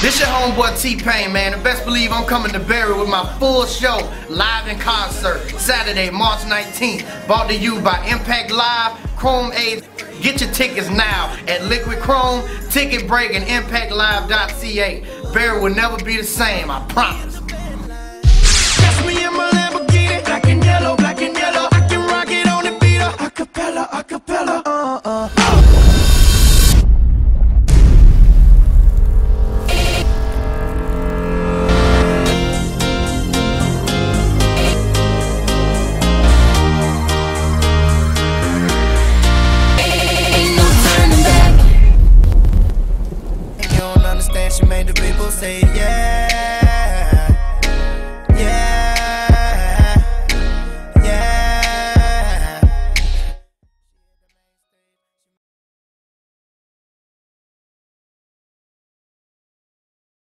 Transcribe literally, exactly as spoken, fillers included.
This your homeboy T-Pain, man. And best believe I'm coming to Barry with my full show, live in concert, Saturday, March nineteenth. Brought to you by Impact Live, Chrome eight. Get your tickets now at Liquid Chrome, Ticket Break, and impact live dot c a. Barry will never be the same, I promise. That's me in my Lamborghini, black and yellow, black and yellow. I can rock it on the beat, acapella, acapella. Uh, uh, uh. She made the people say yeah.